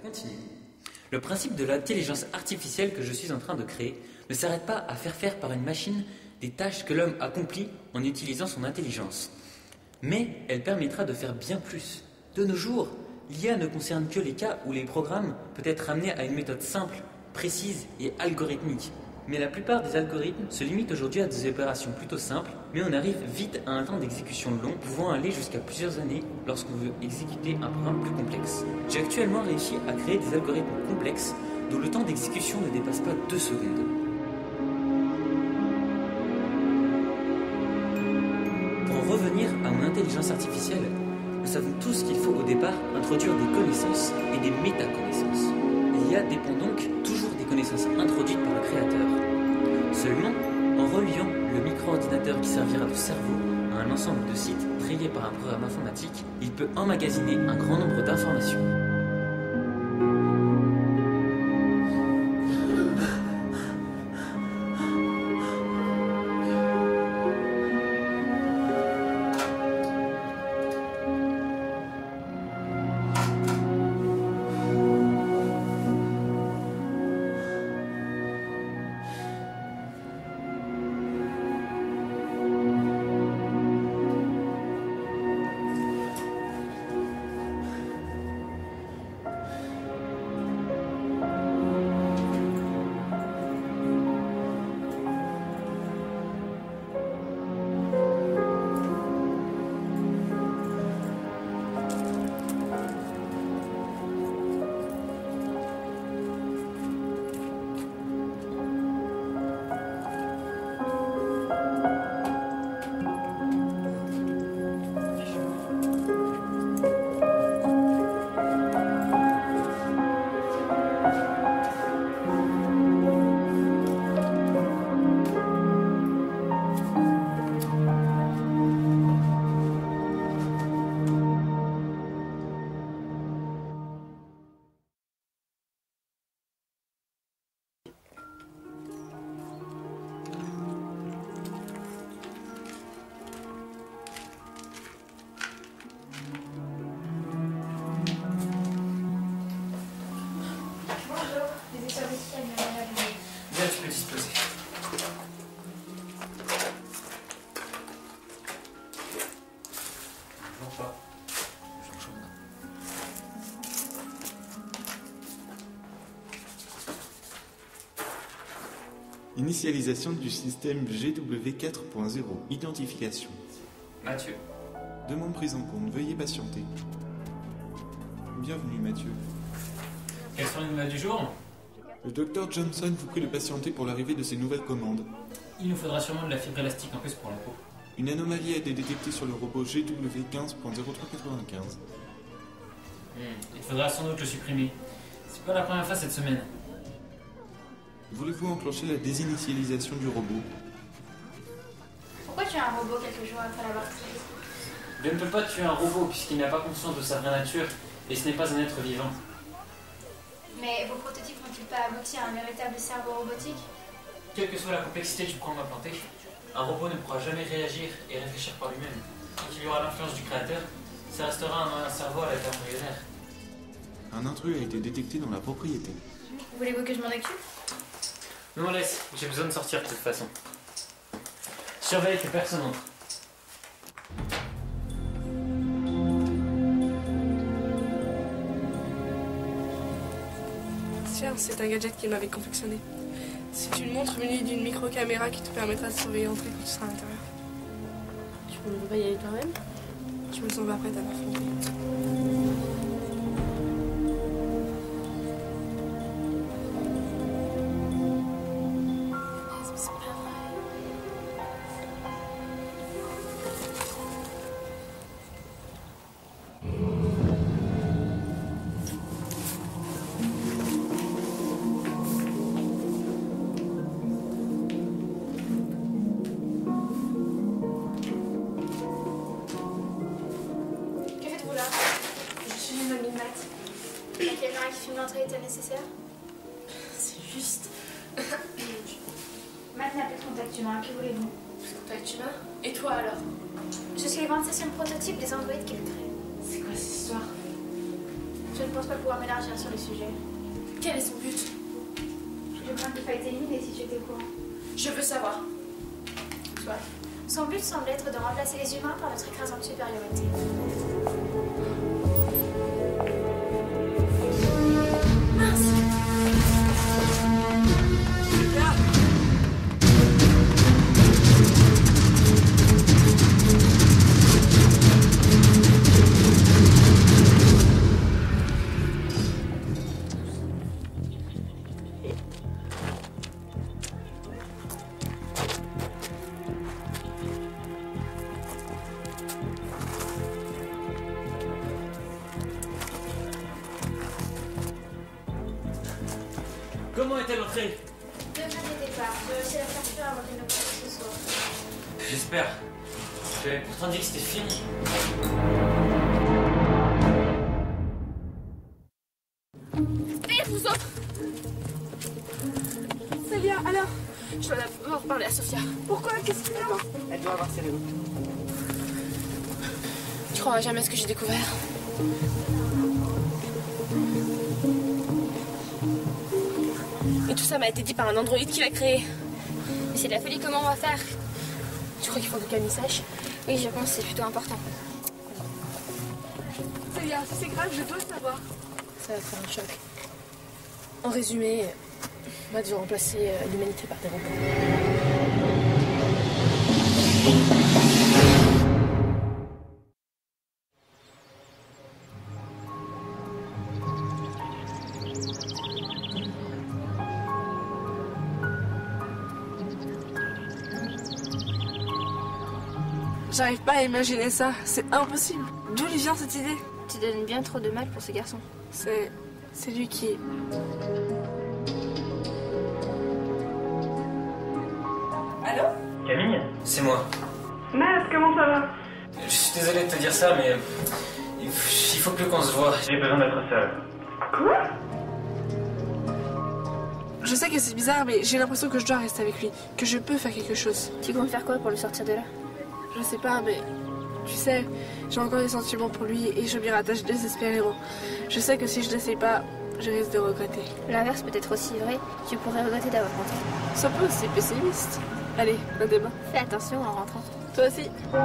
Continue. Le principe de l'intelligence artificielle que je suis en train de créer ne s'arrête pas à faire par une machine des tâches que l'homme accomplit en utilisant son intelligence. Mais elle permettra de faire bien plus. De nos jours, l'IA ne concerne que les cas où les programmes peuvent être ramenés à une méthode simple, précise et algorithmique. Mais la plupart des algorithmes se limitent aujourd'hui à des opérations plutôt simples, mais on arrive vite à un temps d'exécution long, pouvant aller jusqu'à plusieurs années lorsqu'on veut exécuter un programme plus complexe. J'ai actuellement réussi à créer des algorithmes complexes dont le temps d'exécution ne dépasse pas 2 secondes. Pour en revenir à mon intelligence artificielle, nous savons tous qu'il faut au départ introduire des connaissances et des métaconnaissances. L'IA dépend donc toujours des connaissances introduites par le créateur. Seulement, en reliant le micro-ordinateur qui servira de cerveau à un ensemble de sites triés par un programme informatique, il peut emmagasiner un grand nombre d'informations. Bien, tu peux disposer. Bonjour, pas. Bonjour. Initialisation du système GW 4.0. Identification. Mathieu. Demande prise en compte. Veuillez patienter. Bienvenue, Mathieu. Quelles sont les nouvelles du jour? Le docteur Johnson vous prie de patienter pour l'arrivée de ces nouvelles commandes. Il nous faudra sûrement de la fibre élastique en plus pour la peau. Une anomalie a été détectée sur le robot GW 15.0395. Il faudra sans doute le supprimer. C'est pas la première fois cette semaine. Voulez-vous enclencher la désinitialisation du robot? Pourquoi tu as un robot quelques jours après l'avoir créé? Je ne peux pas tuer un robot puisqu'il n'a pas conscience de sa vraie nature et ce n'est pas un être vivant. Mais vos prototypes n'ont-ils pas abouti à un véritable cerveau robotique? Quelle que soit la complexité du programme implanté, un robot ne pourra jamais réagir et réfléchir par lui-même. Tant qu'il y aura l'influence du créateur, ça restera un cerveau à l'état embryonnaire. Un intrus a été détecté dans la propriété. Voulez-vous que je m'en occupe? Non, laisse, j'ai besoin de sortir de toute façon. Surveille que personne entre. Tiens, c'est un gadget qu'il m'avait confectionné. C'est une montre munie d'une micro-caméra qui te permettra de surveiller l'entrée quand tu seras à l'intérieur. Tu peux pas y aller toi-même? Je me sens pas prête à m'affronter. La caméra qui filme l'entrée était nécessaire? C'est juste. Matt n'a plus de contact humain, que voulez-vous? Contact humain? Et toi alors? Je suis le 26e prototype des androïdes qu'il crée. C'est quoi cette histoire? Je ne pense pas pouvoir m'élargir sur le sujet. Quel est son but? Je crains qu'il faille t'éliminer si tu étais au courant. Je veux savoir. Soit. Son but semble être de remplacer les humains par notre écrasante supériorité. Comment était l'entrée? Ne t'inquiétez pas, je sais la facture avant qu'elle ne commence ce soir. J'espère. J'avais pourtant dit que c'était fini. Et vous autres? Célia, alors? Je dois d'abord parler à Sophia. Pourquoi? Qu'est-ce qu'il y a? Elle doit avoir ses raisons. Tu croiras jamais ce que j'ai découvert. Et tout ça m'a été dit par un androïde qui l'a créé. Mais c'est de la folie, comment on va faire? Tu crois qu'il faut que Camille sache? Oui, je pense que c'est plutôt important. Célia, si c'est grave, je dois le savoir. Ça va faire un choc. En résumé, on va devoir remplacer l'humanité par des robots. J'arrive pas à imaginer ça, c'est impossible. D'où lui vient cette idée? Tu donnes bien trop de mal pour ce garçon. C'est lui qui... Allô? Camille? C'est moi. Matt, comment ça va? Je suis désolé de te dire ça, mais il faut plus qu'on se voit. J'ai besoin d'être seul. Quoi? Je sais que c'est bizarre, mais j'ai l'impression que je dois rester avec lui, que je peux faire quelque chose. Tu comptes faire quoi pour le sortir de là? Je sais pas, mais tu sais, j'ai encore des sentiments pour lui et je m'y rattache désespérément. Je sais que si je l'essaye pas, je risque de regretter. L'inverse peut être aussi vrai. Tu pourrais regretter d'avoir tenté. Sois pas aussi pessimiste. Allez, un débat. Fais attention en rentrant. Toi aussi.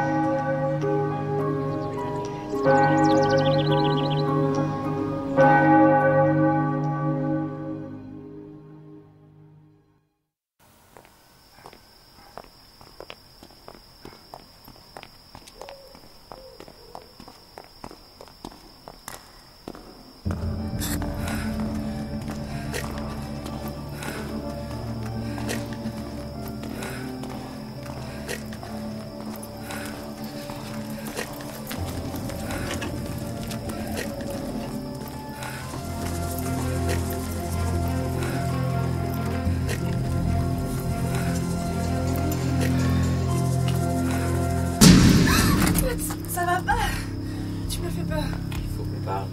Ça va pas. Tu m'as fait peur. Il faut qu'on parle.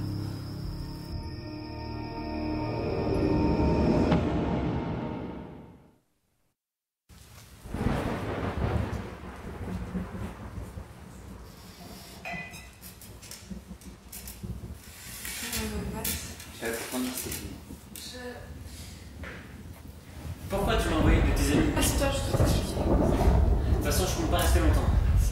J'avais pourtant dit que c'était fini. Pourquoi tu m'as envoyé de tes amis? Assieds-toi, je dois t'expliquer. De toute façon, je compte pas rester longtemps.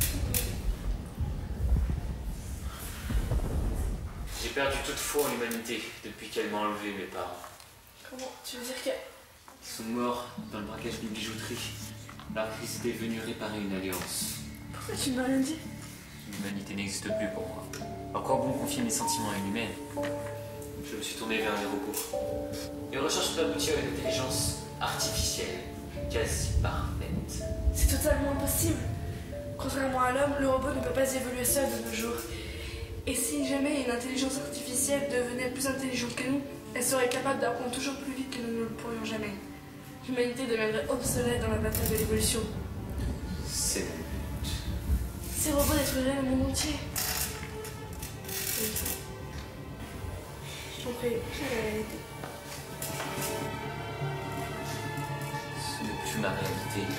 J'ai perdu toute foi en l'humanité depuis qu'elle m'a enlevé mes parents. Comment? Tu veux dire que... Ils sont morts dans le braquage d'une bijouterie, alors qu'ils étaient venus réparer une alliance. Pourquoi tu m'as rien dit? L'humanité n'existe plus pour moi. Encore bon confier mes sentiments à une humaine. Je me suis tourné vers les robots. Une recherche peut aboutir à une intelligence artificielle, quasi parfaite. C'est totalement impossible. Contrairement à l'homme, le robot ne peut pas évoluer seul de nos jours. Et si jamais une intelligence artificielle devenait plus intelligente que nous, elle serait capable d'apprendre toujours plus vite que nous ne le pourrions jamais. L'humanité deviendrait obsolète dans la bataille de l'évolution. C'est mon but. Ces robots détruiraient le monde entier. Je t'en prie, c'est la réalité. Ce n'est plus ma réalité.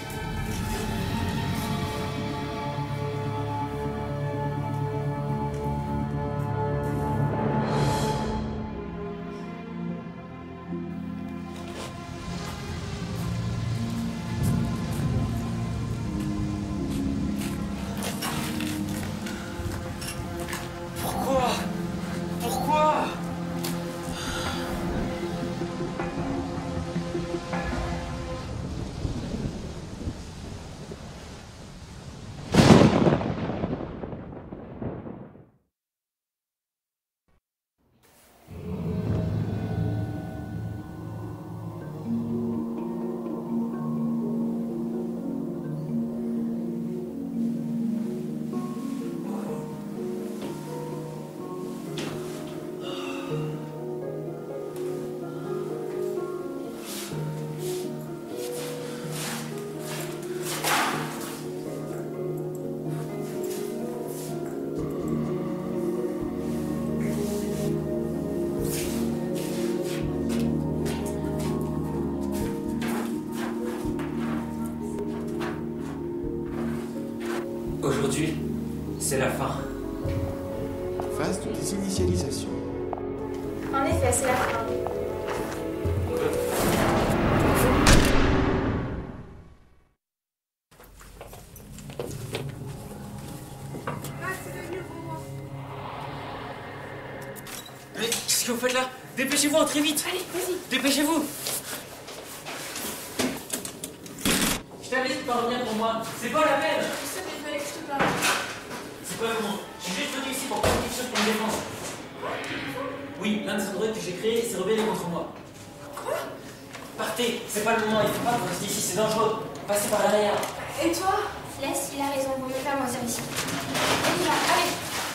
Aujourd'hui, c'est la fin. Phase de désinitialisation. En effet, c'est la fin. Mais qu'est-ce que vous faites là? Dépêchez-vous, entrez vite! Allez, vas-y. Dépêchez-vous! Je t'avais dit de pas revenir pour moi. C'est pas la peine! Je sais, mais il fallait que je te parle. C'est pas le moment. Je suis juste venu ici pour prendre quelque chose pour me défendre. Oui, l'un des androïdes que j'ai créé s'est rebellé contre moi. Quoi? Partez, c'est pas le moment, il faut pas que vous restiez ici, c'est dangereux. Passez par derrière. Et toi? Laisse, il a raison, vaut mieux pas mentir ici. On y va, allez.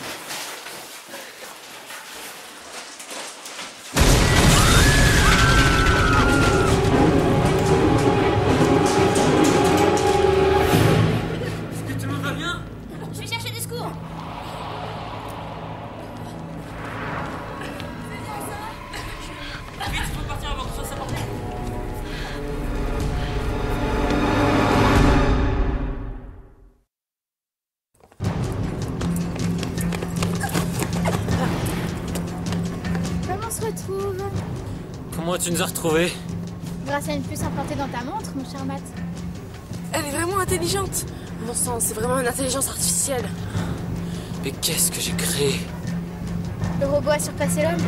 Est-ce que tout le monde va bien? Je vais chercher des secours. Vite, il faut partir avant que ce soit sa portée. Comment on se retrouve? Comment tu nous as retrouvés? Grâce à une puce implantée dans ta montre, mon cher Matt. Elle est vraiment intelligente. Bon sang, c'est vraiment une intelligence artificielle. Mais qu'est-ce que j'ai créé? Le robot a surpassé l'homme.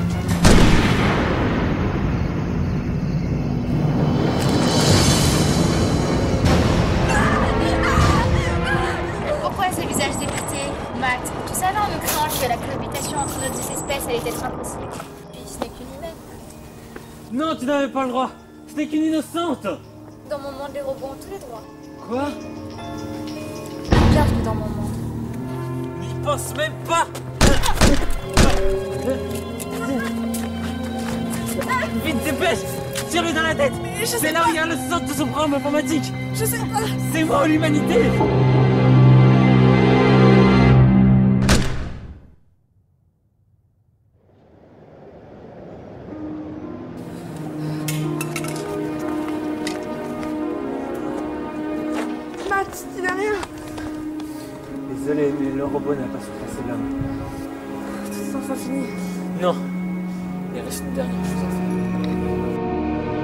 Pourquoi ce visage dépité, Matt? Tu savais en nous créant que la cohabitation entre nos deux espèces allait être impossible. Puis ce n'est qu'une humaine. Non, tu n'avais pas le droit. C'était qu'une innocente. Dans mon monde, les robots ont tous les droits. Quoi? Bienvenue dans mon monde. N'y pense même pas. Vite, dépêche. Tire-lui dans la tête. C'est là où il y a le centre de son programme informatique. Je sais pas. C'est moi ou l'humanité. Matt, tu n'as rien. Désolé, mais le robot n'a pas surpassé l'homme. C'est enfin fini. Non. Il reste une dernière chose à faire.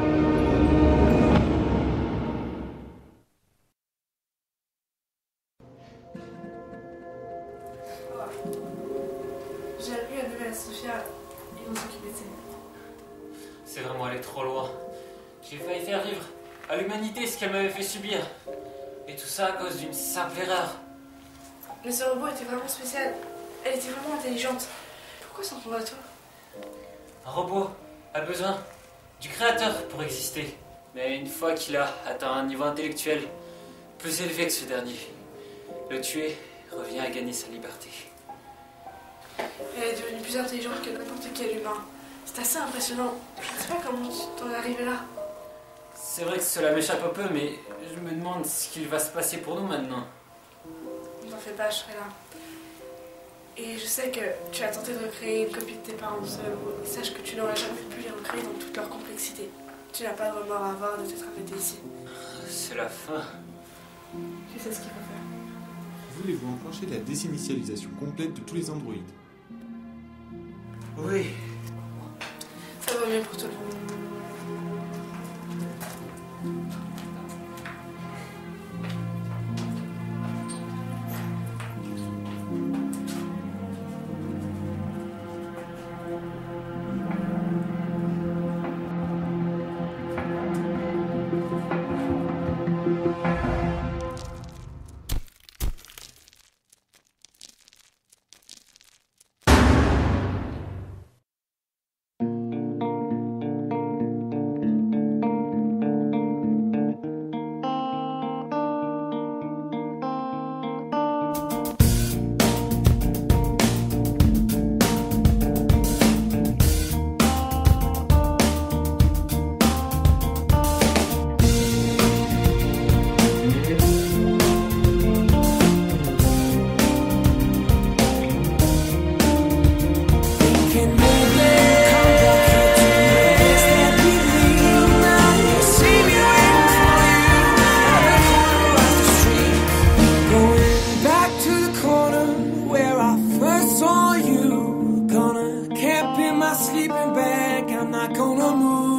J'ai appris à nommer à Sophia. Ils vont s'occuper de ça. C'est vraiment allé trop loin. J'ai failli faire vivre à l'humanité ce qu'elle m'avait fait subir. Et tout ça à cause d'une simple erreur. Mais ce robot était vraiment spécial. Elle était vraiment intelligente. Pourquoi s'en prendre à toi? Un robot a besoin du créateur pour exister. Mais une fois qu'il a atteint un niveau intellectuel plus élevé que ce dernier, le tuer revient à gagner sa liberté. Elle est devenue plus intelligente que n'importe quel humain. C'est assez impressionnant. Je ne sais pas comment tu t'en es arrivé là. C'est vrai que cela m'échappe un peu, mais je me demande ce qu'il va se passer pour nous maintenant. N'en fais pas, je serai là. Et je sais que tu as tenté de recréer une copie de tes parents de ce robot. Et sache que tu n'auras jamais pu les recréer dans toute leur complexité. Tu n'as pas de remords à avoir de t'être arrêté ici. C'est la fin. Tu sais ce qu'il faut faire. Voulez-vous enclencher la désinitialisation complète de tous les androïdes? Oui. Ça va mieux pour tout le monde. quand l'amour